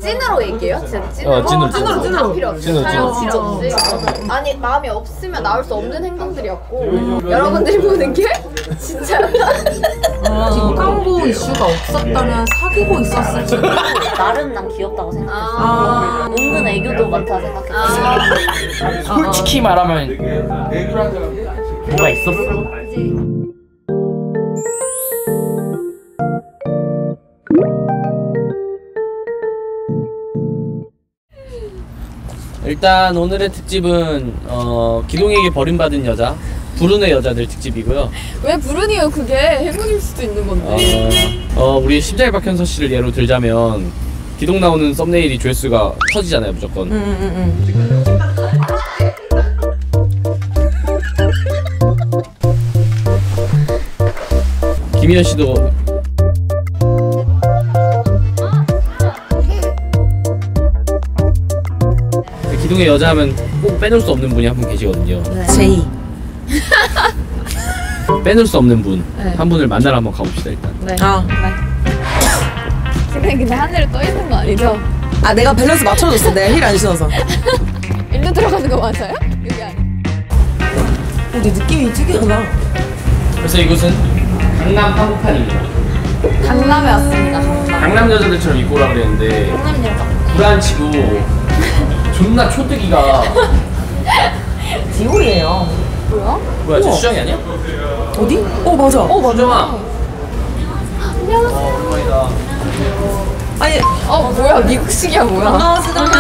찐으로 얘기해요? 진짜 찐으로? 찐으로. 필요 없지. 촬영 필요 없지. 아니 마음이 없으면 나올 수 없는 행동들이었고 여러분들이 보는 게 진짜였다. 뒷광고 이슈가 없었다면 사귀고 있었을지. 나름 난 귀엽다고 생각했어. 은근 애교도 많다 생각했어. 솔직히 말하면 뭐가 있었어? 일단 오늘의 특집은 기동에게 버림받은 여자 불운의 여자들 특집이고요. 왜 불운이요? 그게 행운일 수도 있는 건데. 우리 심장의 박현서 씨를 예로 들자면 기동 나오는 썸네일이 조회수가 터지잖아요 무조건. 김희연 씨도 기동의 여자 하면 꼭 빼놓을 수 없는 분이 한 분 계시거든요. 네. 제이. 빼놓을 수 없는 분 한 네. 분을 만나러 한번 가봅시다 일단. 네. 네. 근데 하늘에 떠 있는 거 아니죠? 아 내가 밸런스 맞춰줬어. 내가 힐 안 신어서. 일로 들어가는 거 맞아요? 여기 아니. 내 느낌이 특이하다. 그래서 이곳은 강남 한국판입니다. 강남에 왔습니다. 강남 여자들처럼 입고 오라 그랬는데 강남 여자. 불안치고 존나 초뜨기가. 디올이에요. 뭐야? 뭐야 저 수정이 아니야? 어디? 맞아. 수정아. 안녕하세요. 오랜만이다. 아니 뭐야? 미국식이야 뭐야?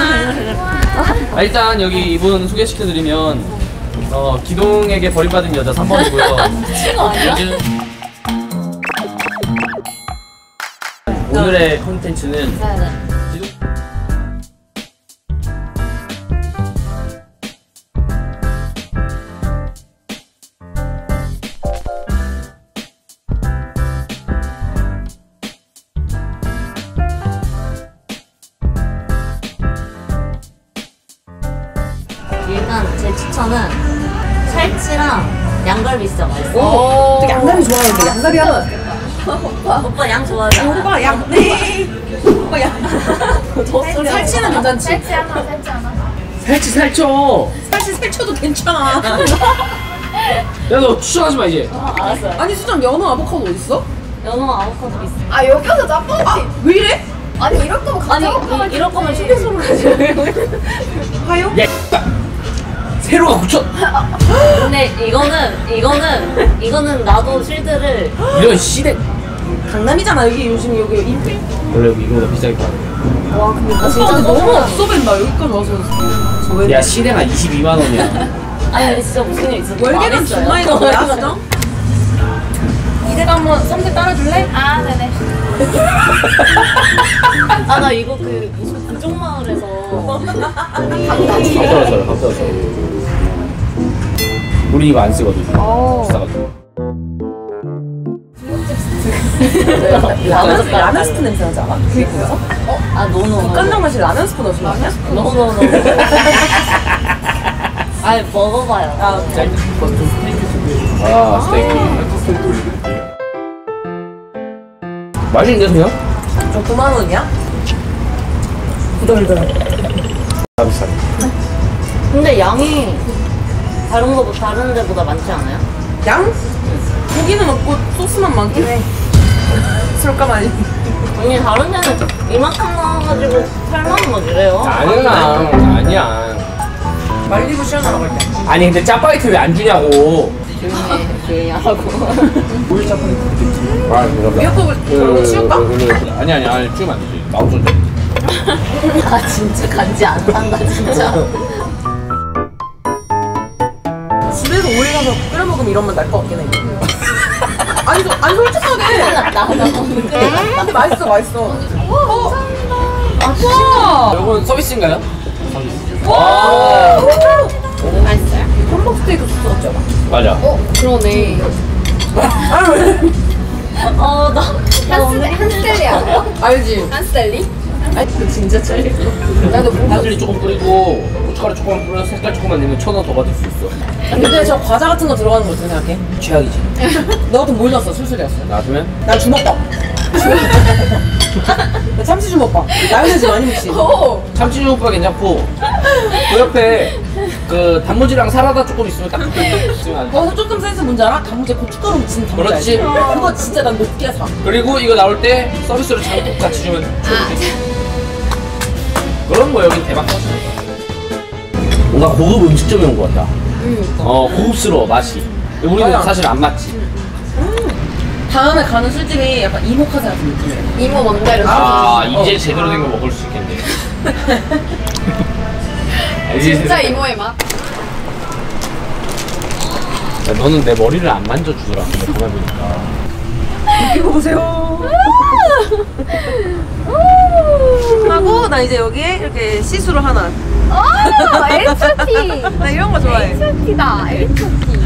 일단 여기 이분 소개시켜드리면 기동에게 버림받은 여자 3번이고요. 요즘 오늘의 콘텐츠는 기동... 일단 제 추천은 살치랑 양갈비 진짜 맛있어. 양다리 좋아하는데 양다리야. 오빠 양 좋아하잖아. 오빠 양. 네. 오빠 양. 살치는 괜찮지. 살치 하나, 살치 하나. 살치 살쪄. 살치 살쳐도 괜찮아. 야 너 추천하지 마 이제. 알았어요. 아니 수정 연어 아보카도 어딨어? 연어 아보카도 있어. 아 여기서 짜파게티. 왜 이래? 아니 이럴 거면 아니 가져가. 이럴 거면 휴게소로 가죠. 하요? 야 세로가 고쳐. 근데 이거는 나도 실드를 이런 시대. 강남이잖아 여기 요즘 여기 인필. 원래 여기 이거보다 비싸게 팔아. 와 근데 나 진짜 너무 없어 보인다 여기까지 와서. 야 시대가 22만 원이야. 아니 근데 진짜 무슨 일 있어? 월계는 정말 뭐야 수정? 이대가 한번 썸들 따라줄래? 아 네네. 아 나 이거 그 무슨 부족마을에서 감사하죠. 우리 이거 안 쓰거든. 비싸가지고. 라면 스프 냄새 나지 않아? 그게 뭐야? 아 노노 깐장 맛이 라면 스프 넣으신 거 아니야? 노노노 아 먹어봐요. 아 스테이크. 맛있는데 그냥? 저 9만 원이야? 부덜부덜. 비싸. 근데 양이 다른 데보다 많지 않아요? 양? 고기는 없고 소스만 많긴 해. 술값 아니. 아니 다른 데는 이만큼 나와가지고 8만 원 먹이래요. 아니야. 말리고 시원하라고 할 때. 아니 근데 짜파게티 왜 안 주냐고. 조용히 하고. 뭘 짜파게티? 아 이거. 미역국을 치울까? 아니 치우면 안 되지. 나 없어져. 아 진짜 간지 안 산다 진짜. 집에서 오래 가서 끓여 먹으면 이런 맛 날 것 같긴 해. 아니 솔직하게. 근데 맛있어. 감사합니다. 와. 이건 서비스인가요? 서비스. 와. 맛있어요? 햄버거 스테이크 소스였죠? 맞아. 그러네. 아 왜? 나 오늘 한스텔리 알아요? 알지? 한스텔리? 아니 진짜 짤. 나도 파슬리 조금 뿌리고 고춧가루 조금 뿌려서 색깔 조금만 내면 1,000원 더 받을 수 있어. 근데 저 과자 같은 거 들어가는 거 어떻게 생각해? 최악이지. 너 같은 뭘 넣었어? 술술이었어. 놔두면? 난 주먹밥. 참치주먹밥. 마요네즈 많이 묻지. 참치주먹밥 괜찮고 그 옆에 그 단무지랑 사라다 조금 있으면 딱 있으면 거기서 조금 센스 뭔지 알아? 단무지에 고춧가루 묻힌 단무지. 그렇지. 알지? 그거 진짜 난 높게 사. 그리고 이거 나올 때 서비스로 장국 같이 주면 좋지. 그런 거 여기 대박 터지는 거야. 뭔가 고급 음식점에 온 것 같다. 고급스러워 맛이. 우리는 맞아. 사실 안 맞지. 다음에 가는 술집이 약간 이모카세 같은 느낌이에요. 이모 뭔데를 아 이제 제대로 된 거 먹을 수 있겠네. 진짜 이모의 맛. 야, 너는 내 머리를 안 만져주더라. 가만 보니까. 이거 보세요. 하고 나 이제 여기에 이렇게 시술을 하나. HOT. 나 이런 거 좋아해. HOT다. HOT.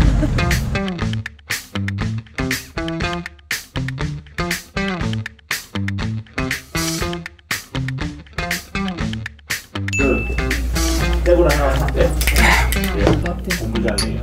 떼고 나서 본부장이에요.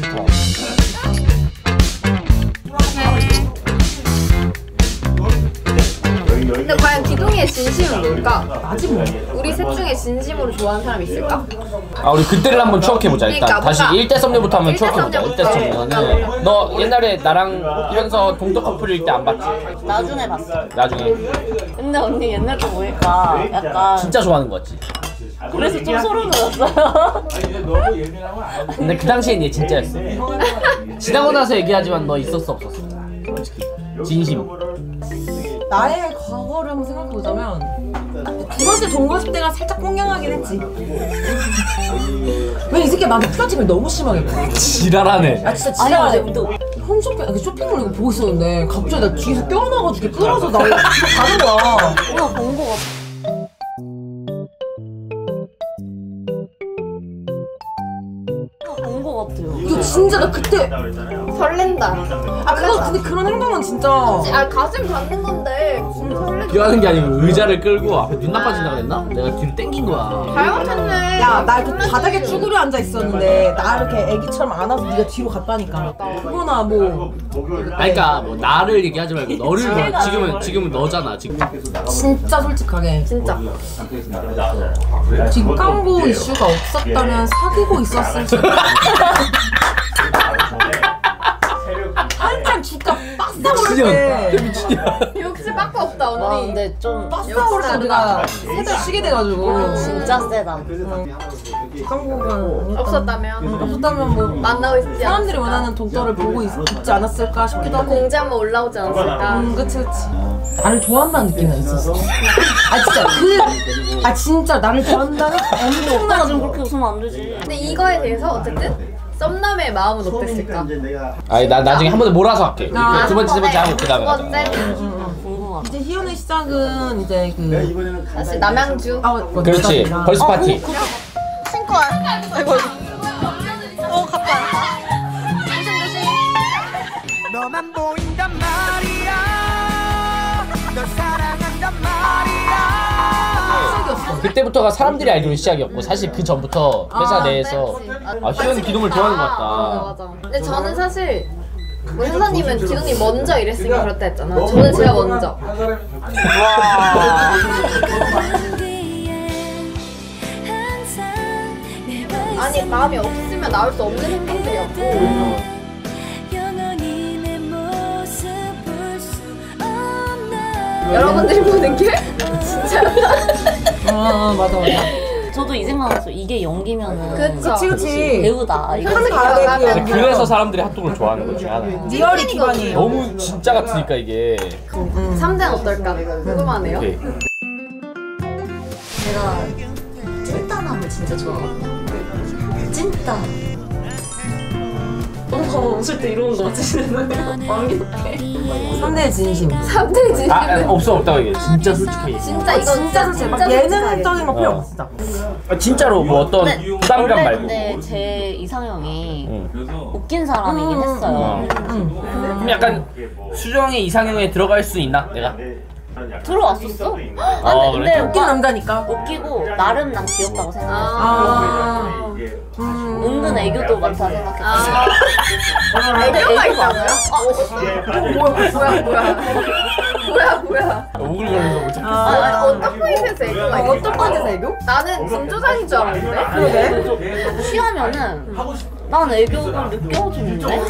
근데 과연 기동이의 진심은 뭘까? 우리 셋 중에 진심으로 좋아하는 사람 있을까? 아 우리 그때를 한번 추억해보자. 일단 그러니까 다시 뭔가 1대 썸녀부터 한번 1대 추억해보자. 1대 썸녀부터. 썸녀는 너 옛날에 나랑 이러면서 동독 커플일 때 안 봤지? 나중에 봤어. 나중에 근데 언니 옛날 거 보니까 약간 진짜 좋아하는 거 같지? 그래서 좀 소름 돋았어요. 근데 그 당시엔 얘 진짜였어. 지나고 나서 얘기하지만 너 있었어 없었어? 솔직히 진심. 나의 과거를 한번 생각해보자면 두 번째 동거집 때가 살짝 꽁냥하긴 했지. 왜 이 새끼가 나한테 플러팅을 너무 심하게 해. 지랄하네. 아 진짜 아니야, 지랄해. 근데 홈쇼핑, 그 쇼핑몰 이거 보고 있었는데 갑자기 나 뒤에서 껴안아가지고 이렇게 끌어서 나 가는 거야. 누가 본거 같아. 본거 같아요. 이거 진짜 나 그때 설렌다. 아 그거 근데 그런 행동은 진짜 아 가슴 닿는 건데 무슨 설렌다. 비하는 게 아니고 의자를 끌고 앞에 눈 나빠진다 그랬나? 내가 뒤로 땡긴 거야. 잘못했네. 야 나 이렇게 바닥에 쭈그려 앉아 있었는데 나 이렇게 애기처럼 안아서 네가 뒤로 갔다니까. 그거나 뭐 아니 그니까 뭐 나를 얘기하지 말고 너를 봐. 지금은 너잖아 지금. 진짜 솔직하게 진짜. 뒷광고 이슈가 없었다면 사귀고 있었을 수도. 한참 주가 빡싸 오를 때 미친년. 역시 빠꾸 없다 와 언니. 근데 좀 빡싸 오를 때 우리가 세달 쉬게 돼가지고 진짜 세다. 뒷광고가 없었다면 없었다면 뭐 만나고 있지 사람들이 않았을까? 원하는 동떨을 보고 있지 않았을까 싶기도 하고. 공지 한번 올라오지 않았을까? 그치. 나를 좋아한다는 느낌이 있었어. 아 진짜 진짜 나를 좋아한다는 엄청나가 지금 엄청난 그렇게 웃으면 안 되지. 근데 이거에 대해서 어쨌든 썸남의 마음은 어땠을까? 아니 나 나중에 한 번에 몰아서 할게. 아, 두 번째 세 번째 하고 그 다음에 두 가자. 번째는 궁금하다. 이제 희연의 시작은 이제 그 사실 남양주. 그렇지. 벌스 파티. 신고 와. 아이고. 갔다. 조심. 너만 보인단 말이야. 널 사랑한단 말이야. 그때부터가 사람들이 알기로 시작이었고 사실 그 전부터 회사 내에서 희연 기동을 좋아하는 것 같다. 맞아. 근데 저는 사실 뭐 현사님은 기동님 먼저 이랬으면 그렇다 했잖아. 저는 제가 먼저. 아니 마음이 없으면 나올 수 없는 행동들이었고. 여러분들이 보는 게 진짜. 맞아. 저도 이 생각났어요. 이게 연기면은 그치. 배우다. 이거 하는 가야 돼. 그래서 사람들이 핫도그를 좋아하는 거지. 리얼이 기반이에요. 너무 진짜 같으니까 이게. 3대는 어떨까? 궁금하네요. 오케이. 제가 찐따남을 진짜 좋아하거든요. 찐따. 너무 봐봐 웃을 때 이러는 거 같으시는 마음이 높게. 3대의 진심. 3대 진심. 없다고 얘기해. 진짜 솔직하게. 진짜 이거 진짜 솔직해. 막 예능적인 거 필요 없어. 진짜로 뭐 어떤 부담감 원래 말고. 근데 제 이상형이 응. 웃긴 사람이긴 했어요. 그럼 약간 수정의 이상형에 들어갈 수 있나? 내가? 들어왔었어? 그래? 근데 웃긴 남자니까. 웃기고 나름 난 귀엽다고 생각했어. 아. 은근 애교도 많다 생각했어. 애교가 있다고요? 뭐야? 오글거리면서 못 참겠어. 어떤 포인트에서 애교가 있어? 어떤 포인트에서 애교? 나는 김조장인 줄 알았는데? 그러게. 취하면은 난 애교가 느껴지는데?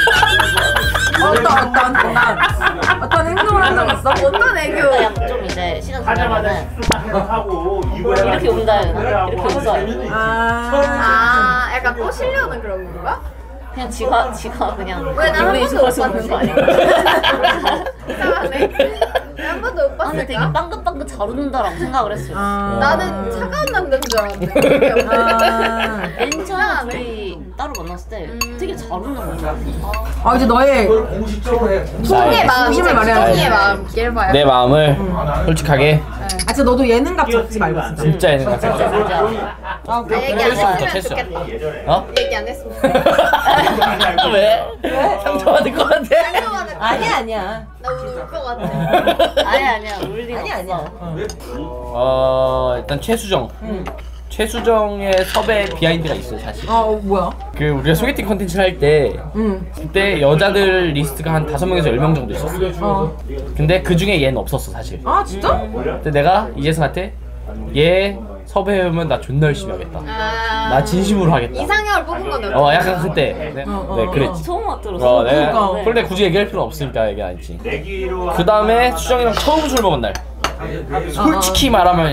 어떤 행동을 한 적 있어? 어떤 애교? 그러니까 약간 좀 이제 시간 지나면은 이렇게 온다 해야 되나? 이렇게 웃어야 돼. 아, 약간 꼬시려는 그런 건가? 그냥 지가 그냥 왜 나 한 기분이 번도 못 좋아서 그런 거 아니야? 이상하네. 한 번도 못 아, 근데 되게 봤을까? 빵긋빵긋 잘 웃는다라고 생각을 했어요. 나는 차가운 남자인 줄 알았는데. 맨 처음에 둘이 따로 만났을 때 되게 잘 웃는 거야. 아 이제 너의 송이의 마음, 중심을 말해야지. 송이의 마음. 얘를 봐요. 내 마음을 솔직하게 아 진짜 너도 예능감 잡지 말고 진짜. 진짜 얘는 같아. 얘기 안 최소부터 했으면 최소. 좋겠다. 어? 얘기 안 했으면. 왜? 상처받을 것 같아. 상처받을 거야. 아니야. 나 오늘 울 것 같아. 아니야 울 리가 없어. 일단 최수정. 최수정의 섭외 비하인드가 있어요 사실. 뭐야? 그 우리가 소개팅 컨텐츠를 할 때 그때 여자들 리스트가 한 5명에서 10명 정도 있었어. 근데 그 중에 얘는 없었어 사실. 아 진짜? 근데 내가 이재성한테 얘 섭외하면 나 존나 열심히 하겠다. 나 진심으로 하겠다. 이상형을 뽑은 건 어때? 약간 그때 네 그랬지. 처음 들었어. 내가 그러니까. 근데 굳이 얘기할 필요 없으니까 얘기 안 했지. 그 다음에 수정이랑 처음 술 먹은 날 솔직히 말하면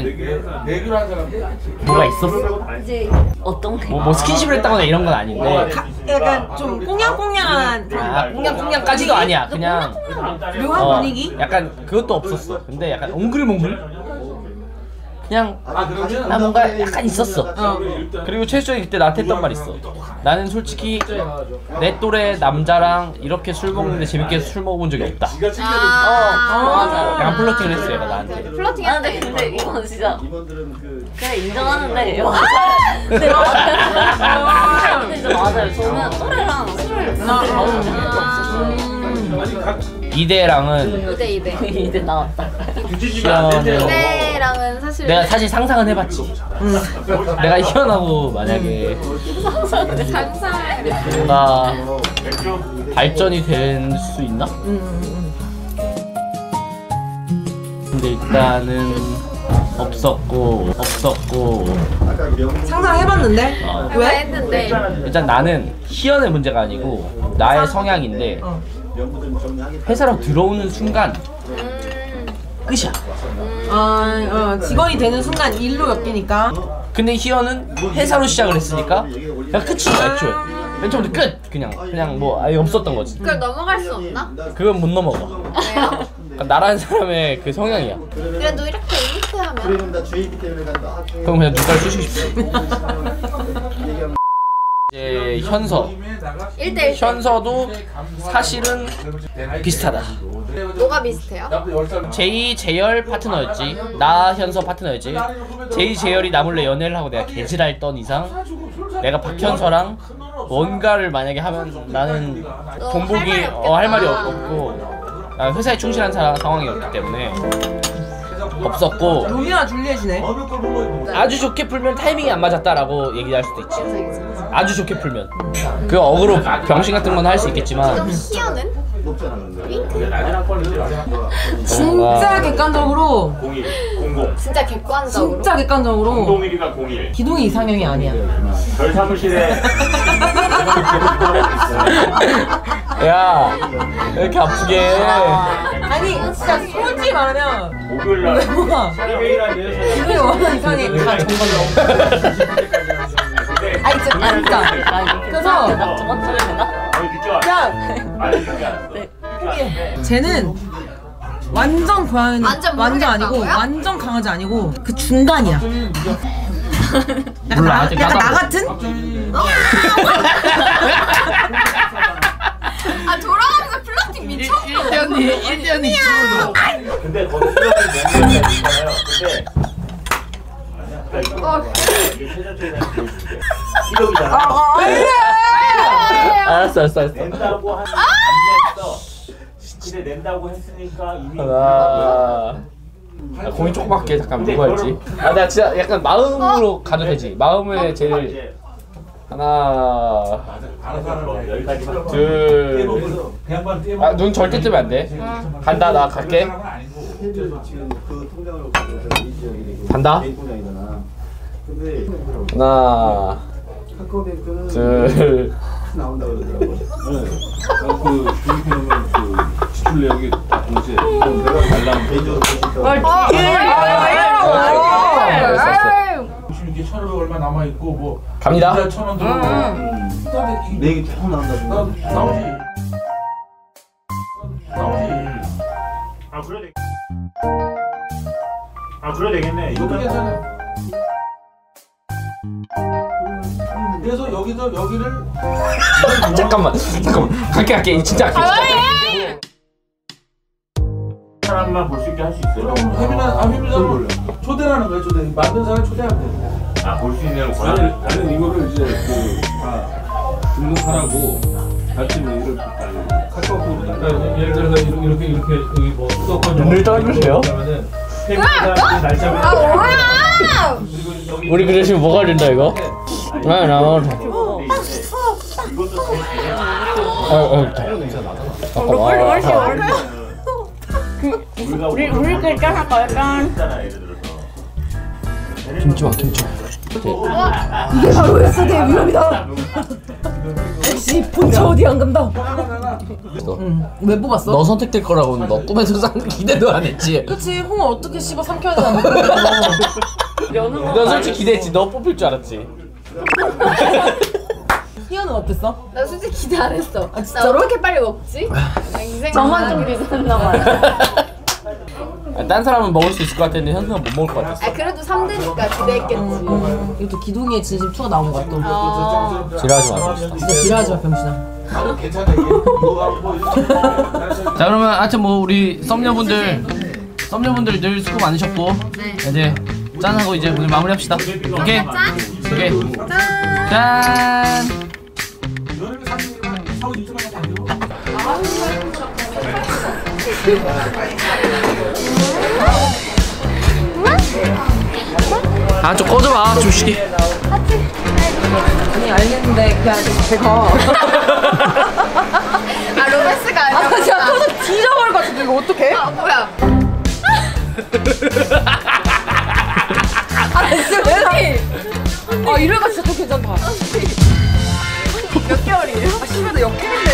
뭐가 있었어. 어떤 게? 뭐 스킨십을 했다거나 이런 건 아닌데 약간 좀 꽁냥꽁냥한 꽁냥꽁냥까지도 아니야. 그냥 묘한 분위기? 약간 그것도 없었어. 근데 약간 옹글몽글 그냥 나 뭔가 약간 있었어. 그리고 최수정이 그때 나한테 했던 말 있어. 나는 솔직히 내 또래 남자랑 이렇게 술 먹는데 재밌게 술 먹어본 적이 없다. 맞아. 약간 플러팅을 했어 얘가 나한테. 플러팅 아, 했대. 근데 이건 진짜 그래 인정하는데 근데 진짜 맞아요. 저는 또래랑 술을 먹은 적이 없었어요. 이대랑은 2대. 이제 나왔다. 희연을 이대랑은 사실 내가 사실 상상은 해봤지. 내가 희연하고 만약에 상상을 뭔가 발전이 될 수 있나? 근데 일단은 없었고 상상해봤는데? 왜 했는데 일단 나는 희연의 문제가 아니고 나의 성향인데 회사로 들어오는 순간 끝이야. 직원이 되는 순간 일로 엮이니까. 근데 희연은 회사로 시작을 했으니까 그냥 끝이야 애초에. 맨 처음부터 끝! 그냥 뭐 아예 없었던 거지. 그걸 넘어갈 수 없나? 그건 못 넘어가. 왜요? 그러니까 나라는 사람의 그 성향이야. 그래도 이렇게 이미트하면 그럼 그냥 눈깔 쑤시고 싶어. 이제 현서. 1대1 현서도 사실은 비슷하다. 뭐가 비슷해요? 제이 재열 파트너였지. 나 현서 파트너였지. 제이 재열이 나 몰래 연애를 하고 내가 개지랄 떤 이상 내가 박현서랑 뭔가를 만약에 하면 나는 동복이 할 말이 없고 나는 회사에 충실한 상황이었기 때문에 없었고 로미오와 줄리엣이네. 아주 좋게 풀면 타이밍이 안 맞았다라고 얘기할 수도 있지. 아주 좋게 풀면 그 어그로 병신 같은 건 할 수 있겠지만 그럼 희연은? 진짜 객관적으로 진짜 객관적으로 진짜 객관적으로 01이가 01 기동이 이상형이 아니야. 별 사무실에 야 왜 이렇게 아프게 해. 아니 진짜 솔직히 말하면 목요일날 뭐야 기동이 워낙 이상해. 다 정말로. 아니 진짜 그래서 저번 주에 내가 그냥 아니 그게 아니었어. 쟤는 완전 고양이 완전 아니고 모르겠다고요? 완전 강아지 아니고 그 중간이야. 몰라 아직 약간 나 나도 같은? 아 돌아가면서 플러팅 미쳤어. 1대 언니 친구도 근데 거기 수영이 멤버가 있잖아요. 근데 이게 최전체에 대한 교육인데 1억이잖아. 알았어 낸다고 한 3년 했어. 근데 낸다고 했으니까 이미 하나. 공이 조그맣게 잠깐 누가였지? 나 진짜 약간 마음으로 가도 되지. 마음에 제일 하나, 둘. 눈 절대 뜨면 안 돼. 간다, 나 갈게. 간다. 하나, 둘. 나온다 그러더라고. 그 주식해놓으면 그 지출 내역이 다 동시에 알람 개인적으로 보시면 이게 1,500 얼마 남아 있고 뭐 갑니다. 1,000원 들어오고 그다음에 내역이 쭉 나온다. 나오지. 그래 되겠네. 이것도 괜찮아. 그래서 여기를 잠깐만. 갈게. 진짜 갈게. 사람만 볼 수 있게 할 수 있어요. 그럼 혜민아 초대라는 거야. 초대. 만든 사람 초대하면 돼. 볼 수 있는 거야. 나는 이거를 이제 다 등록하라고 같이 이걸 카카오톡으로 예를 들어서 이렇게 여기 뭐 수도권 눈을 떠주세요. 우리 그러시면 뭐가 된다 이거? 나 우리 그 짠할까요? 짠. 김치와. 이게 바로 S대의 위험이다. 역시 본체 어디 안 간다. 왜 뽑았어? 너 선택될 거라고 너 꿈에서 기대도 안 했지. 그치, 홍어 어떻게 씹어 삼켜야 되나. 너 솔직히 기대했지. 너 뽑힐 줄 알았지. 희연은 어땠어? 나 솔직히 기대 안 했어. 아, 진짜로? 나 어떻게 빨리 먹지? 저만 좀 기대했나 봐요. 딴 사람은 먹을 수 있을 것 같았는데 현수가 못 먹을 것 같았어. 그래도 3대니까 기대했겠지. 이것도 기둥이의 진심 2가 나온 거야 또. 지랄하지 마. 진짜 지랄하지 마 병신아. 괜찮아 이게 이거 뭐 자 그러면 하여튼 뭐 우리 썸녀분들 늘 수고 많으셨고 이제 짠하고 이제 오늘 마무리합시다. 오케이? 짠! 좀 꺼져봐 좀 쉬게. 아니 알겠는데 그냥 제가 로맨스가 아니야. 진짜 터져 뒤져버릴 것 같은데 이거 어떡해? 뭐야? 진짜 이래가 진짜 또 괜찮다. 몇 개월이에요? 심해도 역행